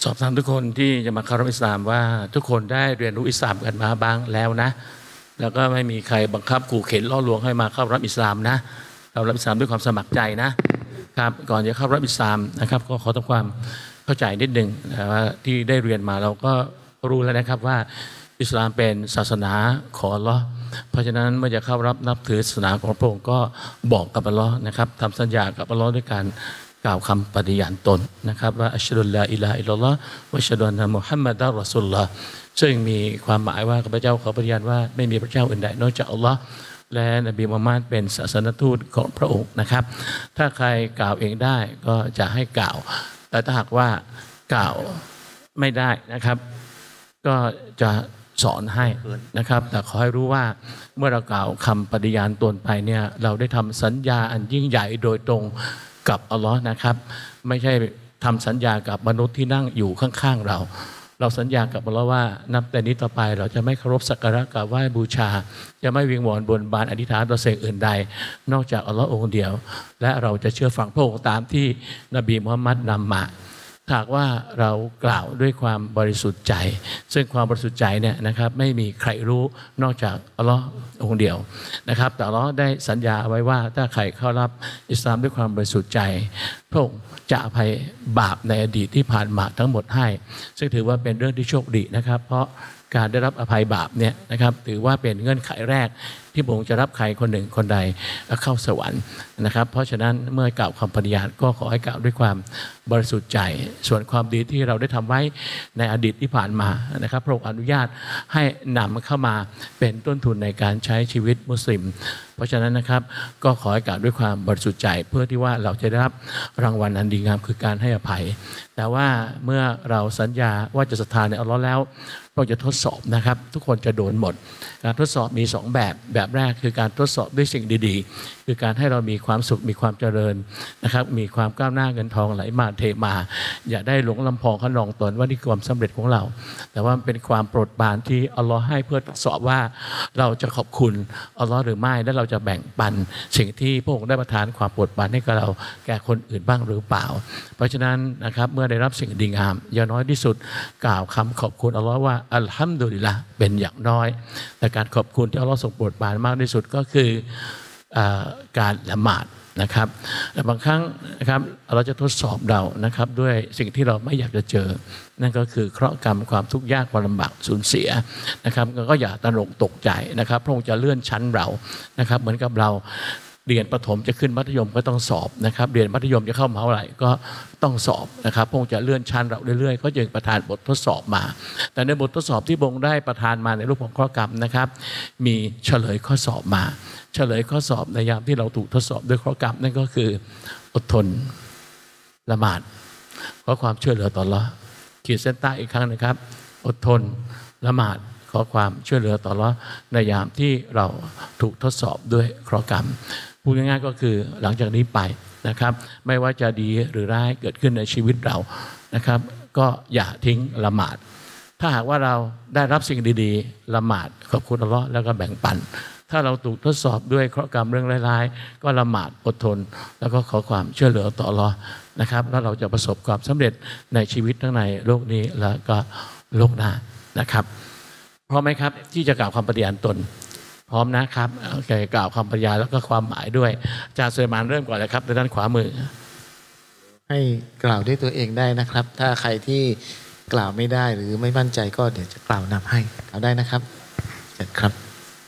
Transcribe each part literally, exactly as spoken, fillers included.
สอบถามทุกคนที่จะมาเข้ารับอิสลามว่าทุกคนได้เรียนรู้อิสลามกันมาบ้างแล้วนะแล้วก็ไม่มีใครบังคับขู่เข็นล่อลวงให้มาเข้ารับอิสลามนะเข้ารับอิสลามด้วยความสมัครใจนะครับก่อนจะเข้ารับอิสลามนะครับก็ขอทำความเข้าใจนิดหนึ่งว่าที่ได้เรียนมาเราก็รู้แล้วนะครับว่าอิสลามเป็นศาสนาของอัลเลาะห์เพราะฉะนั้นเมื่อจะเข้ารับนับถือศาสนาของพระองค์ก็บอกกับอัลเลาะห์นะครับทำสัญญากับอัลเลาะห์ด้วยการกล่าวคำปฏิญาณตนนะครับว่าอัชฮะดุลลาอิลาฮะอิลลัลลอฮ์วะอัชฮะดุอันนะมุฮัมมัดอัรรอซูลุลลอฮ์ซึ่งมีความหมายว่าข้าพเจ้าขอปฏิญาณว่าไม่มีพระเจ้าอื่นใดนอกจากอัลเลาะห์และนบีมุฮัมมัดเป็นศาสนทูตของพระองค์นะครับถ้าใครกล่าวเองได้ก็จะให้กล่าวแต่ถ้าหากว่ากล่าวไม่ได้นะครับก็จะสอนให้นะครับแต่ขอให้รู้ว่าเมื่อเรากล่าวคำปฏิญาณตนไปเนี่ยเราได้ทำสัญญาอันยิ่งใหญ่โดยตรงกับอัลลอฮ์นะครับไม่ใช่ทำสัญญากับมนุษย์ที่นั่งอยู่ข้างๆเราเราสัญญากับอัลลอฮ์ว่านับแต่นี้ต่อไปเราจะไม่เคารพสักการะกราบไหว้บูชาจะไม่วิงวอนบนบานอธิษฐานต่อสิ่งอื่นใดนอกจากอัลลอฮ์องค์เดียวและเราจะเชื่อฟังพระองค์ตามที่นบีมุฮัมมัดนำมาหากว่าเรากล่าวด้วยความบริสุทธิ์ใจซึ่งความบริสุทธิ์ใจเนี่ยนะครับไม่มีใครรู้นอกจากอัลลอฮ์องค์เดียวนะครับแต่อัลลอฮ์ได้สัญญาเอาไว้ว่าถ้าใครเข้ารับอิสลามด้วยความบริสุทธิ์ใจพระองค์จะอภัยบาปในอดีตที่ผ่านมาทั้งหมดให้ซึ่งถือว่าเป็นเรื่องที่โชคดีนะครับเพราะการได้รับอภัยบาปเนี่ยนะครับถือว่าเป็นเงื่อนไขแรกที่พระองค์จะรับใครคนหนึ่งคนใดเข้าสวรรค์นะครับเพราะฉะนั้นเมื่อกล่าวคำปฏิญาณก็ขอให้กล่าวด้วยความบริสุทธิ์ใจส่วนความดีที่เราได้ทำไว้ในอดีตที่ผ่านมานะครับพระองค์อนุญาตให้นำเข้ามาเป็นต้นทุนในการใช้ชีวิตมุสลิมเพราะฉะนั้นนะครับก็ขอให้กล่าวด้วยความบริสุทธิ์ใจเพื่อที่ว่าเราจะได้รับรางวัลอันดีงามคือการให้อภัยแต่ว่าเมื่อเราสัญญาว่าจะศรัทธาในอัลเลาะห์แล้วเราจะทดสอบนะครับทุกคนจะโดนหมดการทดสอบมีสองแบบแบบแรกคือการทดสอบด้วยสิ่งดีๆคือการให้เรามีความสุขมีความเจริญนะครับมีความก้าวหน้าเงินทองไหลมาเทมาอย่าได้หลงลำพองขนองตนว่านี่ความสำเร็จของเราแต่ว่าเป็นความโปรดปรานที่อัลลอฮ์ให้เพื่อทดสอบว่าเราจะขอบคุณอัลลอฮ์หรือไม่และเราจะแบ่งปันสิ่งที่พระองค์ได้ประทานความโปรดปรานให้กับเราแก่คนอื่นบ้างหรือเปล่าเพราะฉะนั้นนะครับเมื่อได้รับสิ่งดีงามอย่างน้อยที่สุดกล่าวคำขอบคุณอัลลอฮ์ว่าอัลฮัมดุลิลละห์เป็นอย่างน้อยแต่การขอบคุณที่อัลลอฮ์ทรงโปรดปรานมากที่สุดก็คือการละหมาดนะครับแต่บางครั้งนะครับเราจะทดสอบเรานะครับด้วยสิ่งที่เราไม่อยากจะเจอนั่นก็คือเคราะห์กรรมความทุกข์ยากความลำบากสูญเสียนะครับก็อย่าตระหนกตกใจนะครับพระองค์จะเลื่อนชั้นเรานะครับเหมือนกับเราเรียนประถมจะขึ้นมัธยมก็ต้องสอบนะครับเรียนมัธยมจะเข้ามหาวิทยาลัยก็ต้องสอบนะครับพระองค์จะเลื่อนชั้นเราเรื่อยๆก็จึงประทานบททดสอบมาแต่ในบททดสอบที่พระองค์ได้ประทานมาในรูปของข้อกรรมนะครับมีเฉลยข้อสอบมาเฉลยข้อสอบในยามที่เราถูกทดสอบด้วยข้อกรรมนั่นก็คืออดทนละหมาดขอความช่วยเหลือต่ออัลเลาะห์ขีดเส้นใต้อีกครั้งนะครับอดทนละหมาดขอความช่วยเหลือต่ออัลเลาะห์ในยามที่เราถูกทดสอบด้วยเคราะห์กรรมพูดง่ายๆก็คือหลังจากนี้ไปนะครับไม่ว่าจะดีหรือร้ายเกิดขึ้นในชีวิตเรานะครับก็อย่าทิ้งละหมาดถ้าหากว่าเราได้รับสิ่งดีๆละหมาดขอบคุณอัลเลาะห์แล้วก็แบ่งปันถ้าเราถูกทดสอบด้วยเคราะห์กรรมเรื่องร้ายๆก็ละหมาดอดทนแล้วก็ขอความช่วยเหลือต่ออัลเลาะห์นะครับแล้วเราจะประสบความสำเร็จในชีวิตทั้งในโลกนี้แล้วก็โลกหน้านะครับพร้อมไหมครับที่จะกล่าวคำปฏิญาณตนพร้อมนะครับโอเคกล่าวคำปฏิญาณแล้วก็ความหมายด้วยอาจารย์สุลัยมานเริ่มก่อนเลยครับด้านขวามือให้กล่าวด้วยตัวเองได้นะครับถ้าใครที่กล่าวไม่ได้หรือไม่มั่นใจก็เดี๋ยวจะกล่าวนำให้กล่าวได้นะครับเสร็จครับ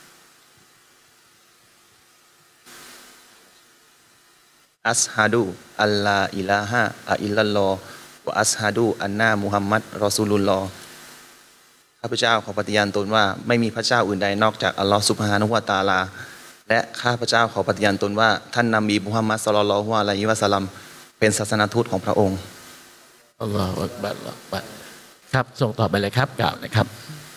อัสฮะดูอัลลาอิลาฮะอิลลัลลอฮ์วะอัสฮะดูอันนามุฮัมมัดรอซูลุลลอฮ์ข้าพเจ้าขอปฏิญาณตนว่าไม่มีพระเจ้าอื่นใดนอกจากอัลลอฮ์ซุบฮานะฮูวะตะอาลาและข้าพเจ้าขอปฏิญาณตนว่าท่านนบีมุฮัมมัดศ็อลลัลลอฮุอะลัยฮิวะซัลลัมเป็นศาสนทูตของพระองค์อัลลอฮฺอักบัรอัลลอฮฺอักบัรครับส่งต่อไปเลยครับกล่าวนะครับ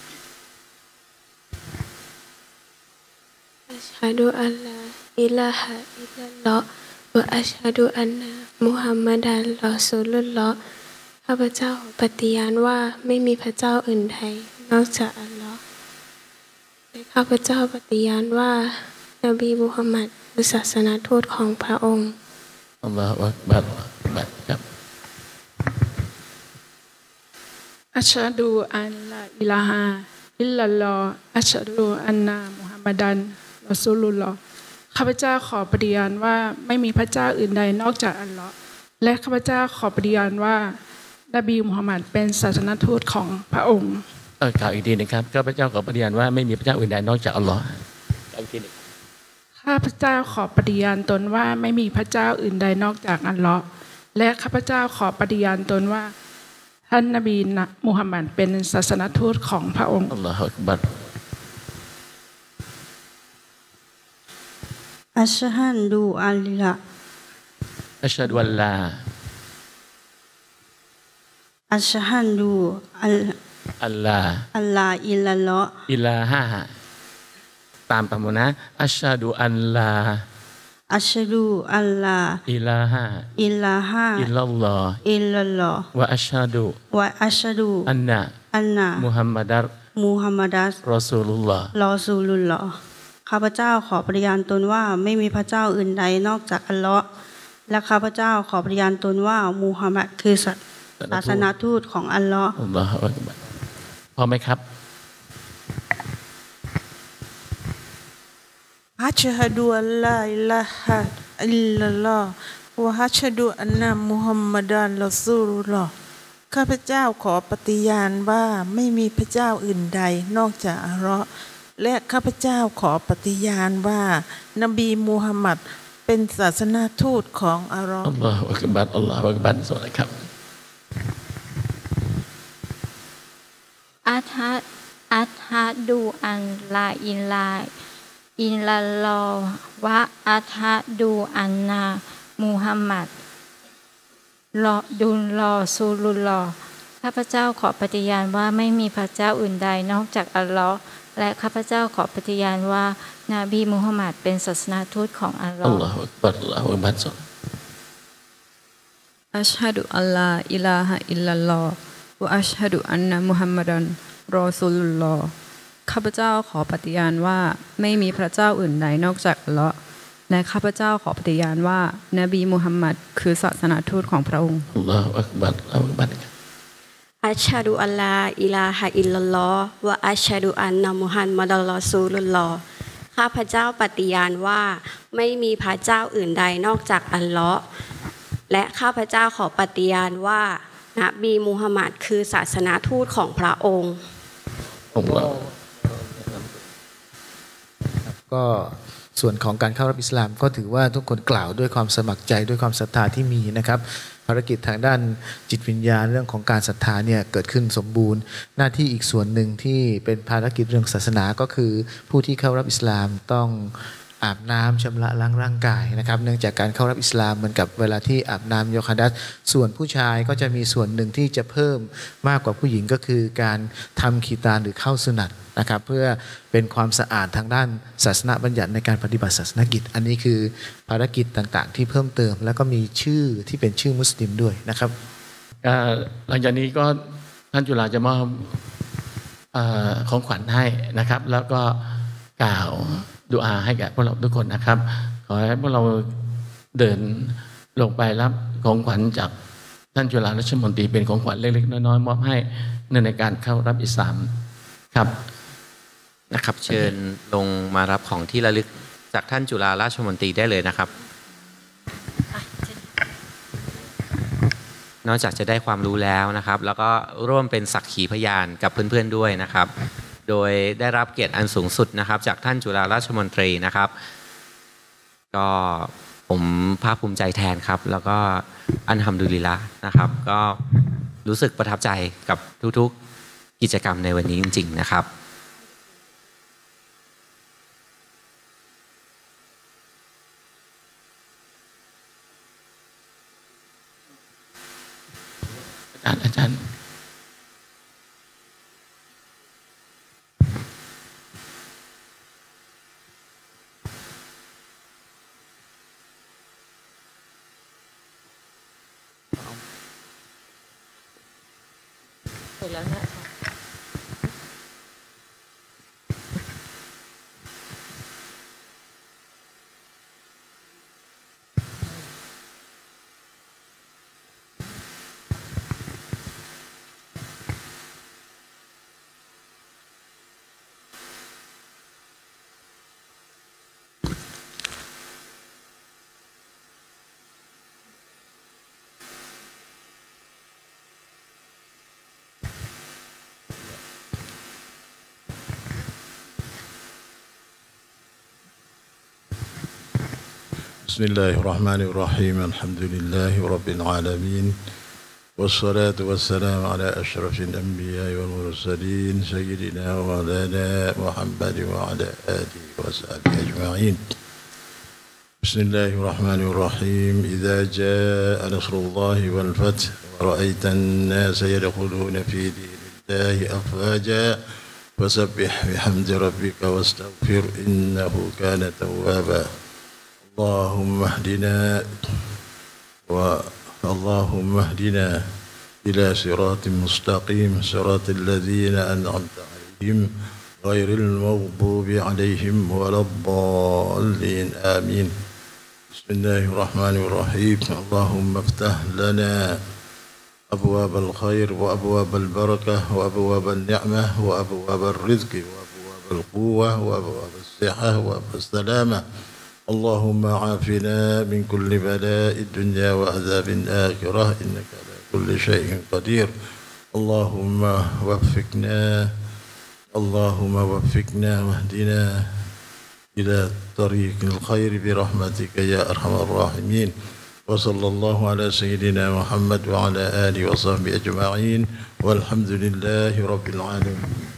อัชฮะดูอัลลาอิลาฮะอิลลัลลอฮ์วะอัชฮะดูอันนะมุฮัมมัดันรอซูลุลลอฮ์ข้าพเจ้าปฏิญาณว่าไม่มีพระเจ้าอื่นใดนอกจากอัลลอฮ์และข้าพเจ้าปฏิญาณว่านบีมุฮัมมัดคือศาสนทูตของพระองค์อัลลอฮฺอักบัรอัลลอฮฺอักบัรครับอัชฮะดูอันลาอิลาฮะอิลลัลลอฮ์อัชฮะดูอันนามุฮัมมัดันรอซูลุลลอฮ์ข้าพเจ้าขอปฏิญาณว่าไม่มีพระเจ้าอื่นใดนอกจากอัลลอฮ์และข้าพเจ้าขอปฏิญาณว่านบีมุฮัมมัดเป็นศาสนทูตของพระองค์เออกล่าวอีกทีนะครับข้าพเจ้าขอปฏิญาณว่าไม่มีพระเจ้าอื่นใดนอกจากอัลลอฮ์กล่าวอีกทีหนึ่งข้าพเจ้าขอปฏิญาณตนว่าไม่มีพระเจ้าอื่นใดนอกจากอัลลอฮ์และข้าพเจ้าขอปฏิญาณตนว่าท่านนบีนะมุฮัมมัดเป็นศาสนทูตของพระองค์อัลลอฮฺอักบัรอัชฮันดูอัลละอัชฮะดุอัลลาอัชฮันดูอัลอัลลาอัลลาอิลลัลลอฮ์อิลาฮะตามประมวลนะอัชฮะดุอัลลาอัชฮะดูอัลลาอิลาฮะอิลาฮะอิลลัลลอฮ์อิลลัลลอฮ์วะอัชฮะดุวะอัชฮะดูอันนะอันนามุฮัมมัดอัลมุฮัมมัดัสรอซูลุลลอฮ์รอซูลุลลอฮ์ข้าพเจ้าขอปฏิญาณตนว่าไม่มีพระเจ้าอื่นใดนอกจากอัลเลาะห์และข้าพเจ้าขอปฏิญาณตนว่ามูฮัมหมัดคือศาสนทูตของอัลเลาะห์อัลลอฮฺอักบัรพอไหมครับอัชฮะดูอัลลาอิลาฮะอิลลัลลอฮ์วะอัชฮะดูอันนะมุฮัมมัดันรอซูลุลลอฮ์ข้าพเจ้าขอปฏิญาณว่าไม่มีพระเจ้าอื่นใดนอกจากอัลเลาะห์และข้าพเจ้าขอปฏิญาณว่านบีมูฮัมมัดเป็นศาสนาทูตของอัลเลาะห์อัลลอฮฺอักบัรอัลลอฮฺอักบัรสวัสดีครับอัชฮะอัชฮะดูอันลาอิลาอิลลัลลอฮ์วะอัชฮะดูอันนามุฮัมมัดรอดุลรอซูลุลลอฮ์ข้าพเจ้าขอปฏิญาณว่าไม่มีพระเจ้าอื่นใดนอกจากอัลเลาะห์และข้าพเจ้าขอปฏิญาณว่านาบีมุฮัมมัดเป็นศาสนาทูตของอัลเลาะห์อัลลอฮฺอักบัรอัลลอฮฺอักบัรอัชฮะดุอัลลาอิลาฮะอิลลัลลอฮ์วะอัชฮะดุอันนะมุฮัมมัดันรอซูลุลลอฮ์ข้าพเจ้าขอปฏิญาณว่าไม่มีพระเจ้าอื่นใดนอกจากอัลเลาะห์และข้าพเจ้าขอปฏิญาณว่านบีมุฮัมมัดคือศาสนาทูตของพระองค์อัลลอฮฺอักบัรอัลลอฮฺอักบัรอัชฮะดูอัลลาอิลาฮะอิลลัลลอฮ์วะอัชฮะดูอันนะมุฮัมมัดันรอซูลุลลอฮ์ข้าพเจ้าปฏิญาณว่าไม่มีพระเจ้าอื่นใดนอกจากอัลเลาะห์และข้าพเจ้าขอปฏิญาณว่านบีมุฮัมมัดคือศาสนาทูตของพระองค์ก็ส่วนของการเข้ารับอิสลามก็ถือว่าทุกคนกล่าวด้วยความสมัครใจด้วยความศรัทธาที่มีนะครับภารกิจทางด้านจิตวิญญาณเรื่องของการศรัทธาเนี่ยเกิดขึ้นสมบูรณ์หน้าที่อีกส่วนหนึ่งที่เป็นภารกิจเรื่องศาสนาก็คือผู้ที่เข้ารับอิสลามต้องอาบน้ำชำระล้างร่างกายนะครับเนื่องจากการเข้ารับอิสลามเหมือนกับเวลาที่อาบน้ำโยคะดัสส่วนผู้ชายก็จะมีส่วนหนึ่งที่จะเพิ่มมากกว่าผู้หญิงก็คือการทำคีตานหรือเข้าสุนัตนะครับเพื่อเป็นความสะอาดทางด้านศาสนาบัญญัติในการปฏิบัติศาสนกิจอันนี้คือภารกิจต่างๆที่เพิ่มเติมแล้วก็มีชื่อที่เป็นชื่อมุสลิมด้วยนะครับหลังจากนี้ก็ท่านจุฬาจะมอบของขวัญให้นะครับแล้วก็กล่าวดุอาให้แก่พวกเราทุกคนนะครับขอให้พวกเราเดินลงไปรับของขวัญจากท่านจุฬาราชมนตรีเป็นของขวัญเล็กๆน้อยๆมอบให้ในการเข้ารับอิสลามครับนะครับเชิญลงมารับของที่ระลึกจากท่านจุฬาราชมนตรีได้เลยนะครับนอกจากจะได้ความรู้แล้วนะครับแล้วก็ร่วมเป็นสักขีพยานกับเพื่อนๆด้วยนะครับโดยได้รับเกียรติอันสูงสุดนะครับจากท่านจุฬาราชมนตรีนะครับก็ผมภาคภูมิใจแทนครับแล้วก็อัลฮัมดุลิลละห์นะครับก็รู้สึกประทับใจกับทุกๆกิจกรรมในวันนี้จริงๆนะครับอาจารย์อาจารย์เสร็จแล้วเนี่ย بسم الله الرحمن الرحيم الحمد لله رب العالمين والصلاة والسلام على أشرف الأنبياء والمرسلين سيدنا ومولانا محمد وعلى آله وصحبه أجمعين بسم الله الرحمن الرحيم إذا جاء نصر الله والفتح ورأيت الناس يدخلون في دين الله أفواجا فسبح بحمد ربك واستغفر إنه كان توابا اللهم اهدنا واللهم اهدنا إلى صراط مستقيم صراط الذين أنعمت عليهم غير المغضوب عليهم ولا الضالين آمين بسم الله الرحمن الرحيم اللهم افتح لنا أبواب الخير وأبواب البركة وأبواب النعمة وأبواب الرزق وأبواب القوة وأبواب الصحة وأبواب السلامة اللهم عافنا من كل بلاء الدنيا وعذاب الآخرة إنك على كل شيء قدير اللهم وفقنا اللهم وفقنا واهدنا إلى طريق الخير برحمتك يا أرحم الراحمين وصلى الله على سيدنا محمد وعلى آله وصحبه أجمعين والحمد لله رب العالمين.